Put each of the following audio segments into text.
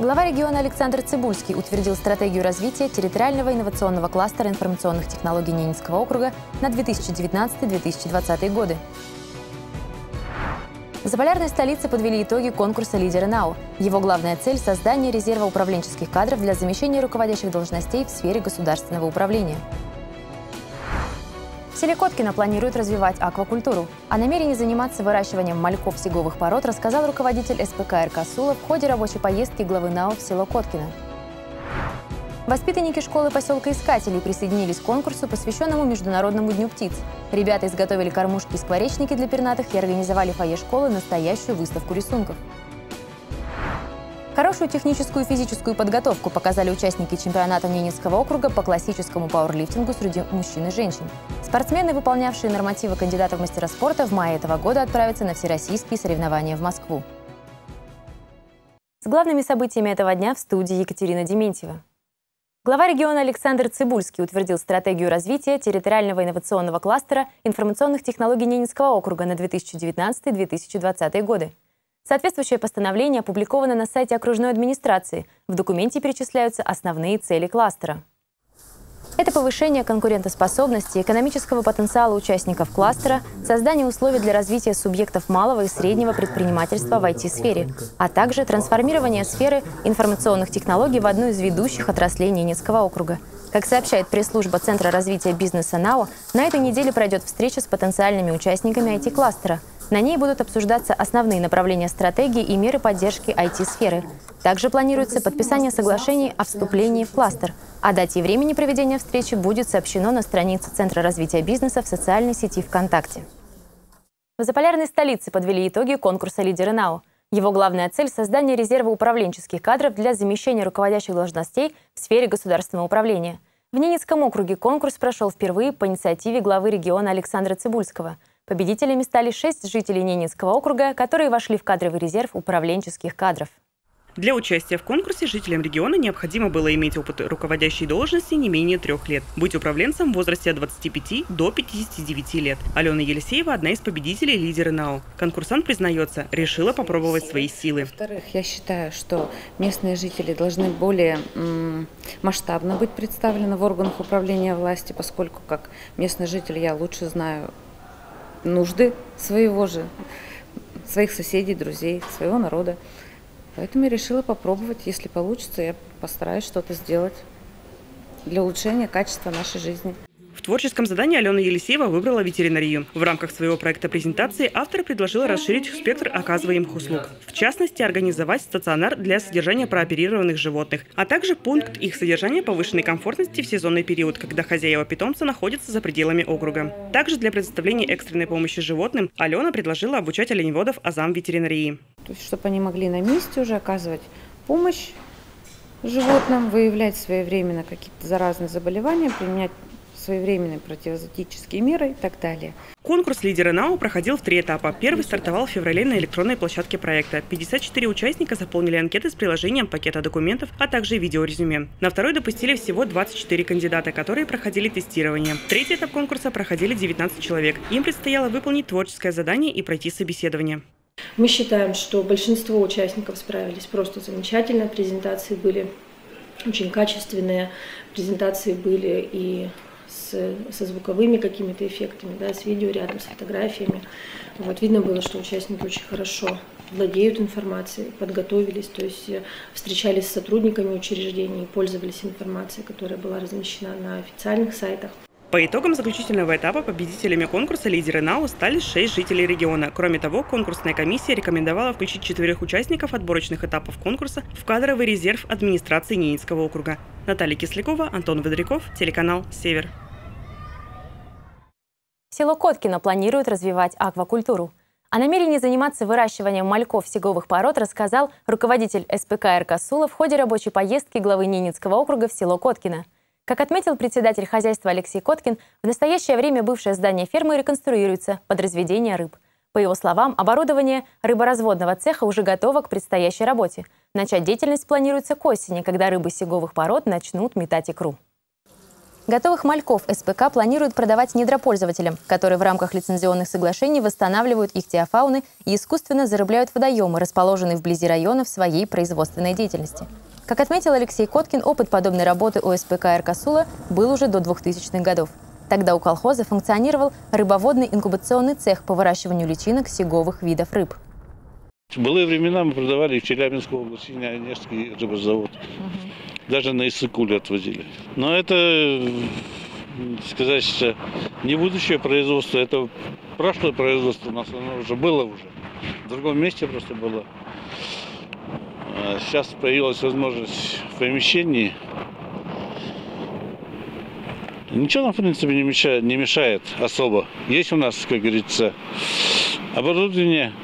Глава региона Александр Цибульский утвердил стратегию развития территориального инновационного кластера информационных технологий Ненецкого округа на 2019-2020 годы. В заполярной столице подвели итоги конкурса «Лидеры НАУ». Его главная цель – создание резерва управленческих кадров для замещения руководящих должностей в сфере государственного управления. В селе Коткино планируют развивать аквакультуру. О намерении заниматься выращиванием мальков сиговых пород рассказал руководитель СПК РК Сулов в ходе рабочей поездки главы НАУ в село Коткино. Воспитанники школы поселка Искателей присоединились к конкурсу, посвященному Международному дню птиц. Ребята изготовили кормушки и скворечники для пернатых и организовали в фойе школы настоящую выставку рисунков. Хорошую техническую и физическую подготовку показали участники чемпионата Ненецкого округа по классическому пауэрлифтингу среди мужчин и женщин. Спортсмены, выполнявшие нормативы кандидатов в мастера спорта, в мае этого года отправятся на всероссийские соревнования в Москву. С главными событиями этого дня в студии Екатерина Дементьева. Глава региона Александр Цибульский утвердил стратегию развития территориального инновационного кластера информационных технологий Ненецкого округа на 2019-2020 годы. Соответствующее постановление опубликовано на сайте окружной администрации. В документе перечисляются основные цели кластера. Это повышение конкурентоспособности, экономического потенциала участников кластера, создание условий для развития субъектов малого и среднего предпринимательства в IT-сфере, а также трансформирование сферы информационных технологий в одну из ведущих отраслей Ненецкого округа. Как сообщает пресс-служба Центра развития бизнеса НАО, на этой неделе пройдет встреча с потенциальными участниками IT-кластера. На ней будут обсуждаться основные направления стратегии и меры поддержки IT-сферы. Также планируется подписание соглашений о вступлении в кластер. О дате и времени проведения встречи будет сообщено на странице Центра развития бизнеса в социальной сети ВКонтакте. В заполярной столице подвели итоги конкурса «Лидеры НАУ». Его главная цель – создание резерва управленческих кадров для замещения руководящих должностей в сфере государственного управления. В Ненецком округе конкурс прошел впервые по инициативе главы региона Александра Цибульского. Победителями стали 6 жителей Ненецкого округа, которые вошли в кадровый резерв управленческих кадров. Для участия в конкурсе жителям региона необходимо было иметь опыт руководящей должности не менее 3 лет, быть управленцем в возрасте от 25 до 59 лет. Алена Елисеева – одна из победителей «Лидеры НАУ». Конкурсант признается, решила попробовать свои силы. Во-вторых, я считаю, что местные жители должны более масштабно быть представлены в органах управления власти, поскольку как местный житель я лучше знаю нужды своих соседей, друзей, своего народа. Поэтому я решила попробовать. Если получится, я постараюсь что-то сделать для улучшения качества нашей жизни. В творческом задании Алена Елисеева выбрала ветеринарию. В рамках своего проекта презентации автор предложил расширить спектр оказываемых услуг. В частности, организовать стационар для содержания прооперированных животных, а также пункт их содержания повышенной комфортности в сезонный период, когда хозяева питомца находятся за пределами округа. Также для предоставления экстренной помощи животным Алена предложила обучать оленеводов азам ветеринарии. То есть, чтобы они могли на месте уже оказывать помощь животным, выявлять своевременно какие-то заразные заболевания, применять своевременные противозоотические меры и так далее. Конкурс «Лидеры НАУ» проходил в 3 этапа. Первый стартовал в феврале на электронной площадке проекта. 54 участника заполнили анкеты с приложением пакета документов, а также видеорезюме. На второй допустили всего 24 кандидата, которые проходили тестирование. Третий этап конкурса проходили 19 человек. Им предстояло выполнить творческое задание и пройти собеседование. Мы считаем, что большинство участников справились просто замечательно. Презентации были очень качественные, презентации были и со звуковыми какими-то эффектами, да, с видео рядом, с фотографиями. Видно было, что участники очень хорошо владеют информацией, подготовились, то есть встречались с сотрудниками учреждений, пользовались информацией, которая была размещена на официальных сайтах. По итогам заключительного этапа победителями конкурса «Лидеры НАУ» стали 6 жителей региона. Кроме того, конкурсная комиссия рекомендовала включить 4 участников отборочных этапов конкурса в кадровый резерв администрации Ненецкого округа. Наталья Кислякова, Антон Водряков, телеканал «Север». Село Коткино планирует развивать аквакультуру. О намерении заниматься выращиванием мальков сиговых пород рассказал руководитель СПК РК Сула в ходе рабочей поездки главы Ненецкого округа в село Коткино. Как отметил председатель хозяйства Алексей Коткин, в настоящее время бывшее здание фермы реконструируется под разведение рыб. По его словам, оборудование рыборазводного цеха уже готово к предстоящей работе. Начать деятельность планируется к осени, когда рыбы сиговых пород начнут метать икру. Готовых мальков СПК планируют продавать недропользователям, которые в рамках лицензионных соглашений восстанавливают ихтиофауны и искусственно зарыбляют водоемы, расположенные вблизи районов своей производственной деятельности. Как отметил Алексей Коткин, опыт подобной работы у СПК «Эркасула» был уже до 2000-х годов. Тогда у колхоза функционировал рыбоводный инкубационный цех по выращиванию личинок сиговых видов рыб. В былые времена мы продавали в Челябинской области Нежский рыбозавод. Даже на Иссык-Куль отвозили. Но это, сказать, что не будущее производство, это прошлое производство у нас, оно уже было уже. В другом месте просто было. А сейчас появилась возможность в помещении. Ничего нам, в принципе, не мешает особо. Есть у нас, как говорится, оборудование.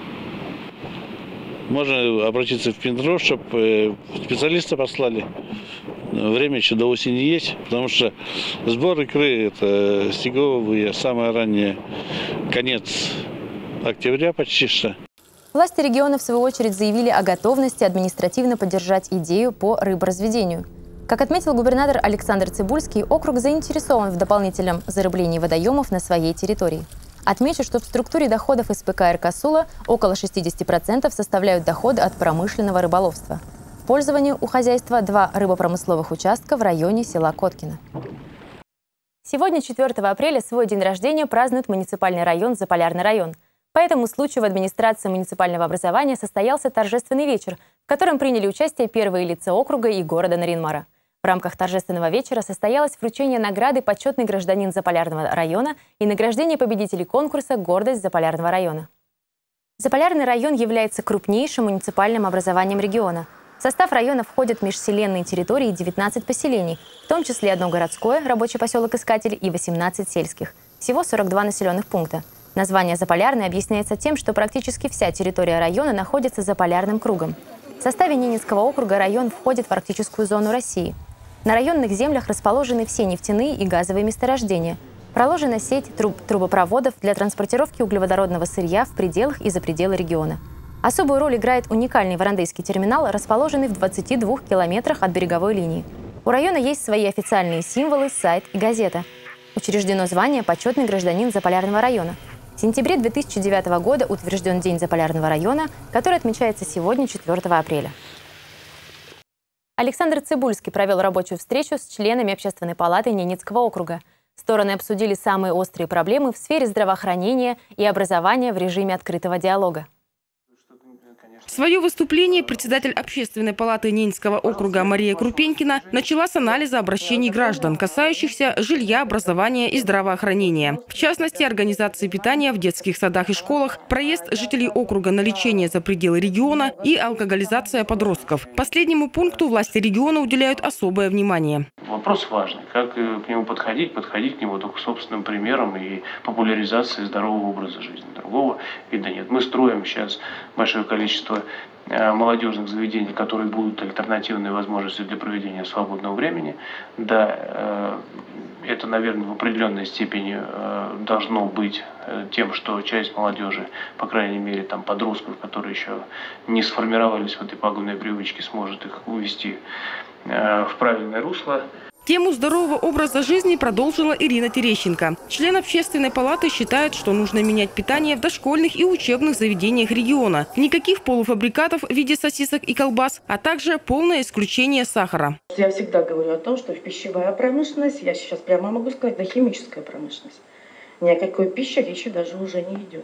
Можно обратиться в Пиндров, чтобы специалиста послали. Время еще до осени есть, потому что сбор икры это сиговые, самое раннее, конец октября почти что. Власти региона, в свою очередь, заявили о готовности административно поддержать идею по рыборазведению. Как отметил губернатор Александр Цибульский, округ заинтересован в дополнительном зарыблении водоемов на своей территории. Отмечу, что в структуре доходов СПК «Эркасула» около 60% составляют доходы от промышленного рыболовства. В пользовании у хозяйства 2 рыбопромысловых участка в районе села Коткино. Сегодня, 4 апреля, свой день рождения празднует муниципальный район Заполярный район. По этому случаю в администрации муниципального образования состоялся торжественный вечер, в котором приняли участие первые лица округа и города Нарьян-Мара. В рамках торжественного вечера состоялось вручение награды «Почетный гражданин Заполярного района» и награждение победителей конкурса «Гордость Заполярного района». Заполярный район является крупнейшим муниципальным образованием региона. В состав района входят межселенные территории 19 поселений, в том числе одно городское, рабочий поселок Искатель, и 18 сельских. Всего 42 населенных пункта. Название «Заполярный» объясняется тем, что практически вся территория района находится за полярным кругом. В составе Ненецкого округа район входит в арктическую зону России. На районных землях расположены все нефтяные и газовые месторождения. Проложена сеть трубопроводов для транспортировки углеводородного сырья в пределах и за пределы региона. Особую роль играет уникальный Варандейский терминал, расположенный в 22 километрах от береговой линии. У района есть свои официальные символы, сайт и газета. Учреждено звание «Почетный гражданин Заполярного района». В сентябре 2009 года утвержден День Заполярного района, который отмечается сегодня, 4 апреля. Александр Цибульский провел рабочую встречу с членами Общественной палаты Ненецкого округа. Стороны обсудили самые острые проблемы в сфере здравоохранения и образования в режиме открытого диалога. В свое выступление председатель Общественной палаты Ненецкого округа Мария Крупенькина начала с анализа обращений граждан, касающихся жилья, образования и здравоохранения. В частности, организации питания в детских садах и школах, проезд жителей округа на лечение за пределы региона и алкоголизация подростков. Последнему пункту власти региона уделяют особое внимание. Вопрос важный. Как к нему подходить к нему только собственным примером и популяризацией здорового образа жизни. Другого вида нет. Мы строим сейчас большое количество молодежных заведений, которые будут альтернативной возможностью для проведения свободного времени. Да, это, наверное, в определенной степени должно быть тем, что часть молодежи, по крайней мере, там, подростков, которые еще не сформировались в этой пагубной привычке, сможет их увести в правильное русло. Тему здорового образа жизни продолжила Ирина Терещенко. Член Общественной палаты считает, что нужно менять питание в дошкольных и учебных заведениях региона. Никаких полуфабрикатов в виде сосисок и колбас, а также полное исключение сахара. Я всегда говорю о том, что в пищевая промышленность, я сейчас прямо могу сказать, да химическая промышленность. Ни о какой пище речи даже уже не идет.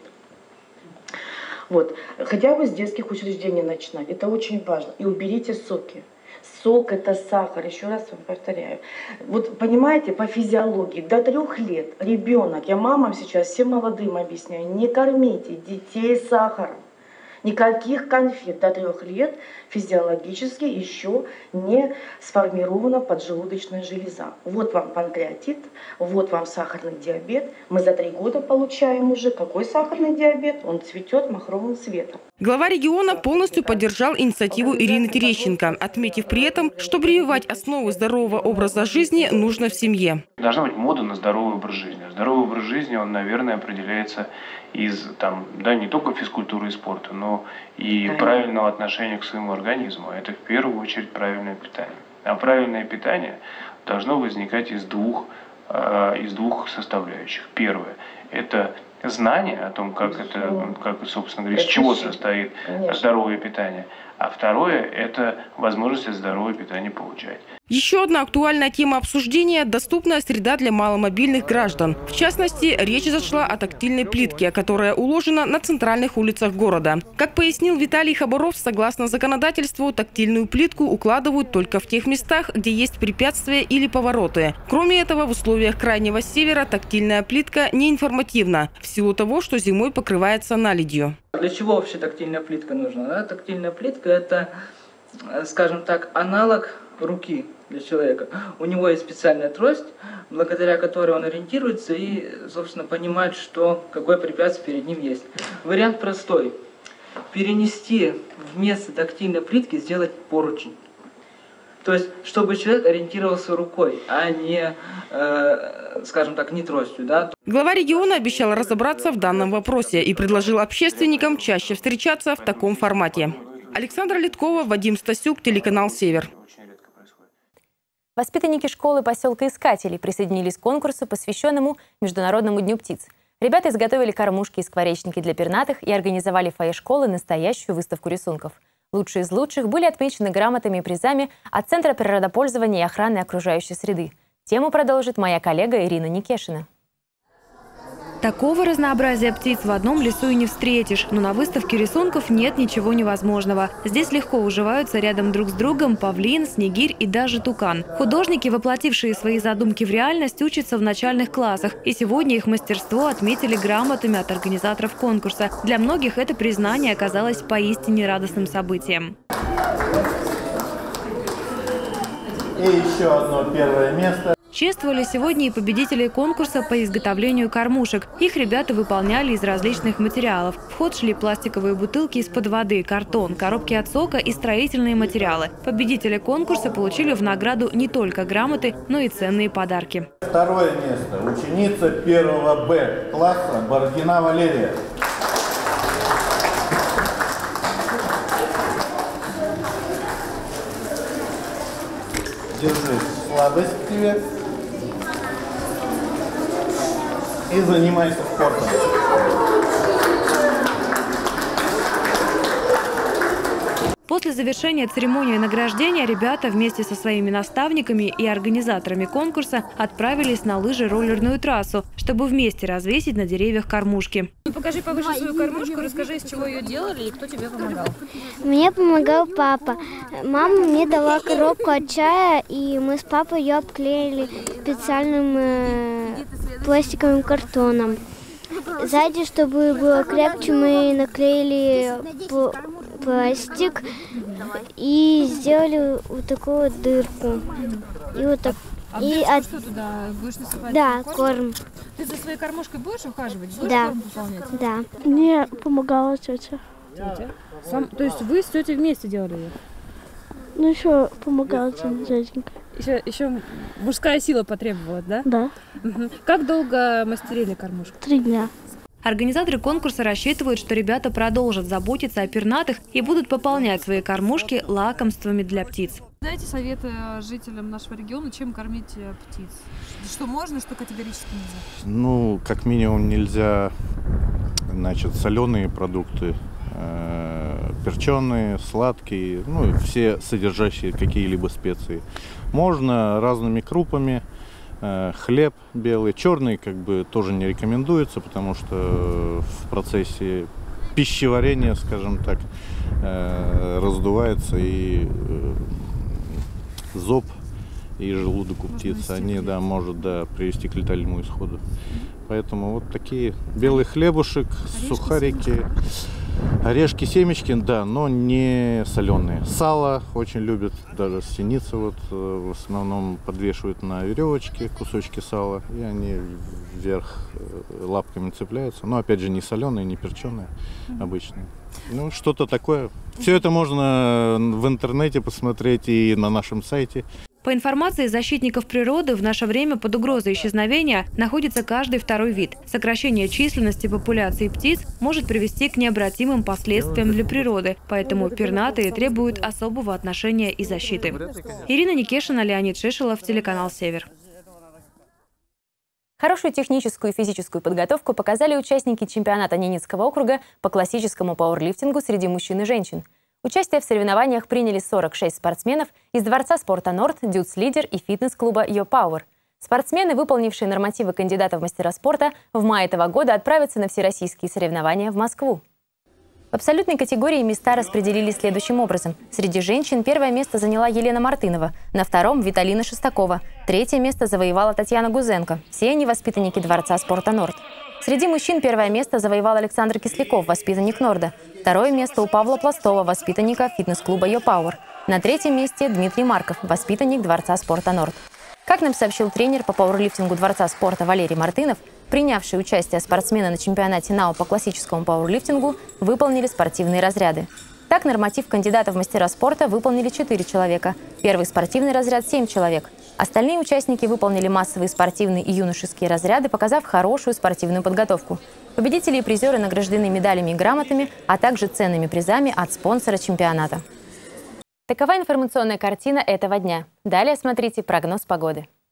Вот. Хотя бы с детских учреждений начинать. Это очень важно. И уберите соки. Сок – это сахар, еще раз вам повторяю. Вот понимаете, по физиологии, до 3 лет ребенок, я мамам сейчас, всем молодым объясняю, не кормите детей сахаром. Никаких конфет до 3 лет физиологически еще не сформирована поджелудочная железа. Вот вам панкреатит, вот вам сахарный диабет. Мы за 3 года получаем уже какой сахарный диабет? Он цветет махровым цветом. Глава региона полностью поддержал инициативу Ирины Терещенко, отметив при этом, что прививать основы здорового образа жизни нужно в семье. Должна быть мода на здоровый образ жизни. Здоровый образ жизни, он, наверное, определяется из не только физкультуры и спорта, но и правильного отношения к своему организму. Это в первую очередь правильное питание. А правильное питание должно возникать из двух составляющих. Первое – это знание о том, как собственно говоря, из чего состоит здоровое питание. А второе – это возможность здоровое питание получать. Еще одна актуальная тема обсуждения – доступная среда для маломобильных граждан. В частности, речь зашла о тактильной плитке, которая уложена на центральных улицах города. Как пояснил Виталий Хабаров, согласно законодательству, тактильную плитку укладывают только в тех местах, где есть препятствия или повороты. Кроме этого, в условиях Крайнего Севера тактильная плитка неинформативна, в силу того, что зимой покрывается наледью. Для чего вообще тактильная плитка нужна? Да? Тактильная плитка – это, скажем так, аналог руки для человека. У него есть специальная трость, благодаря которой он ориентируется и, собственно, понимает, какое препятствие перед ним есть. Вариант простой. Перенести вместо тактильной плитки, сделать поручень. То есть, чтобы человек ориентировался рукой, а не, скажем так, не тростью. Да? Глава региона обещал разобраться в данном вопросе и предложил общественникам чаще встречаться в таком формате. Александра Литкова, Вадим Стасюк, телеканал «Север». Воспитанники школы поселка Искателей присоединились к конкурсу, посвященному Международному дню птиц. Ребята изготовили кормушки и скворечники для пернатых и организовали в фойе школы настоящую выставку рисунков. Лучшие из лучших были отмечены грамотами и призами от Центра природопользования и охраны окружающей среды. Тему продолжит моя коллега Ирина Никешина. Такого разнообразия птиц в одном лесу и не встретишь. Но на выставке рисунков нет ничего невозможного. Здесь легко уживаются рядом друг с другом павлин, снегирь и даже тукан. Художники, воплотившие свои задумки в реальность, учатся в начальных классах. И сегодня их мастерство отметили грамотами от организаторов конкурса. Для многих это признание оказалось поистине радостным событием. И еще одно первое место. Чествовали сегодня и победителей конкурса по изготовлению кормушек. Их ребята выполняли из различных материалов. В ход шли пластиковые бутылки из-под воды, картон, коробки от сока и строительные материалы. Победители конкурса получили в награду не только грамоты, но и ценные подарки. Второе место. Ученица 1 Б класса Бородина Валерия. Держи, слабость к тебе. И занимайся спортом. После завершения церемонии награждения ребята вместе со своими наставниками и организаторами конкурса отправились на лыжи-роллерную трассу, чтобы вместе развесить на деревьях кормушки. Покажи повыше свою кормушку, расскажи, из чего ее делали и кто тебе помогал. Мне помогал папа. Мама мне дала коробку от чая, и мы с папой ее обклеили специальным пластиковым картоном. Сзади, чтобы было крепче, мы наклеили пластик и сделали вот такую вот дырку. И вот так. Что туда будешь насыпать? Да, корм. Ты за своей кормушкой будешь ухаживать? Будешь корм выполнять? Да. Мне помогала тетя. Тетя? То есть вы с тетей вместе делали ее? Ну, еще помогала тетенька. Еще мужская сила потребовалась, да? Да. Угу. Как долго мастерили кормушку? 3 дня. Организаторы конкурса рассчитывают, что ребята продолжат заботиться о пернатых и будут пополнять свои кормушки лакомствами для птиц. Дайте советы жителям нашего региона, чем кормить птиц? Что можно, что категорически нельзя? Ну, как минимум нельзя, соленые продукты, перченые, сладкие, все содержащие какие-либо специи. Можно разными крупами. Хлеб белый, черный тоже не рекомендуется, потому что в процессе пищеварения, скажем так, раздувается и зоб, и желудок у птиц. Они, может привести к летальному исходу. Поэтому вот такие белый хлебушек, сухарики, орешки, семечки, но не соленые. Сало очень любят, даже синицы в основном подвешивают на веревочке кусочки сала, и они вверх лапками цепляются. Но опять же не соленые, не перченые, обычные. Что-то такое. Все это можно в интернете посмотреть и на нашем сайте. По информации защитников природы, в наше время под угрозой исчезновения находится каждый второй вид. Сокращение численности популяции птиц может привести к необратимым последствиям для природы, поэтому пернатые требуют особого отношения и защиты. Ирина Никешина, Леонид Шишелов, телеканал «Север». Хорошую техническую и физическую подготовку показали участники чемпионата Ненецкого округа по классическому пауэрлифтингу среди мужчин и женщин. Участие в соревнованиях приняли 46 спортсменов из Дворца спорта «Норд», «Дюц-лидер» и фитнес-клуба «Йо Пауэр». Спортсмены, выполнившие нормативы кандидатов в мастера спорта, в мае этого года отправятся на всероссийские соревнования в Москву. В абсолютной категории места распределили следующим образом. Среди женщин первое место заняла Елена Мартынова, на втором – Виталина Шестакова, третье место завоевала Татьяна Гузенко. Все они воспитанники Дворца спорта «Норд». Среди мужчин первое место завоевал Александр Кисляков, воспитанник «Норда». Второе место у Павла Пластова, воспитанника фитнес-клуба «Йо Пауэр». На третьем месте Дмитрий Марков, воспитанник Дворца спорта «Норд». Как нам сообщил тренер по пауэрлифтингу Дворца спорта Валерий Мартынов, принявшие участие спортсмены на чемпионате НАО по классическому пауэрлифтингу выполнили спортивные разряды. Так, норматив кандидатов в мастера спорта выполнили 4 человека, первый спортивный разряд – 7 человек. Остальные участники выполнили массовые спортивные и юношеские разряды, показав хорошую спортивную подготовку. Победители и призеры награждены медалями и грамотами, а также ценными призами от спонсора чемпионата. Такова информационная картина этого дня. Далее смотрите прогноз погоды.